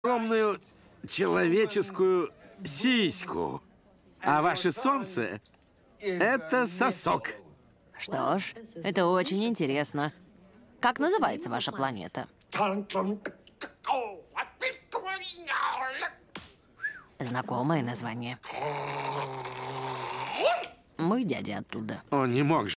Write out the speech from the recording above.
огромную человеческую сиську. А ваше солнце — это сосок. Что ж, это очень интересно. Как называется ваша планета? Знакомое название. Мой дядя оттуда. Он не мог